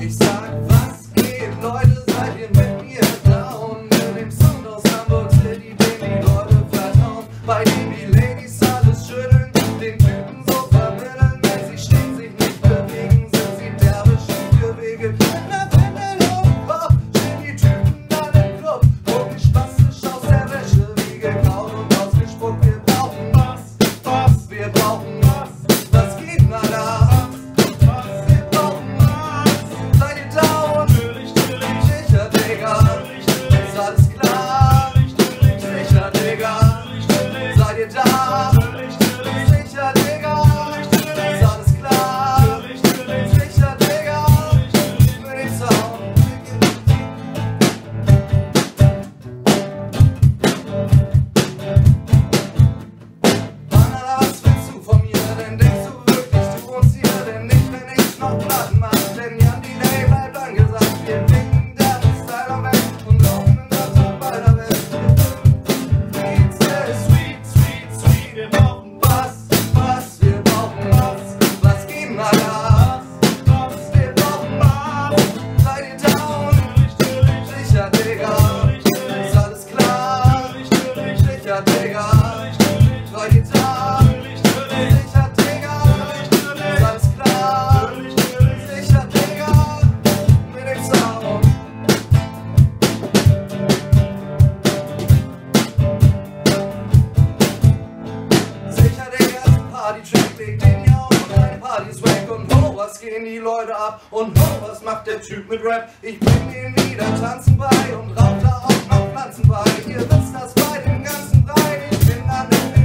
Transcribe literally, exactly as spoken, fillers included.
Ich sag, was geht, Leute, seid ihr mit mir down? Mit dem Sound aus Hamburg, City, dem die Leute vertrauen. Bei dem die Ladies alles schütteln, den Typen so vermitteln. Wenn sie stehen, sich nicht bewegen, sind sie derbe Schiefgewege. Mit ner Windel und Kopf stehen die Typen dann im Club. Gucken spastisch aus der Wäsche, wie gekaut und ausgespuckt. Wir brauchen was, was, wir brauchen was. Was geht, na da? Alles klar, sicher, Digga, seid ihr da? Sicher, Digga, ist alles klar, sicher, Digga, mit dem Sound. Mann, Alter, was willst du von mir? Denn denkst du wirklich, du wohnst hier? Denn nicht, wenn ich noch Platten mach. Denn Jan Delay bleibt angesagt, wir winken der Style am Weg und laufen. Party-Track, leg den hier auf und deine Party ist weg. Und ho, was gehen die Leute ab? Und ho, was macht der Typ mit Rap? Ich bring den wieder tanzen bei und rauch da auch noch Pflanzen bei. Ihr wisst das bei dem ganzen Brei, ich bin an dem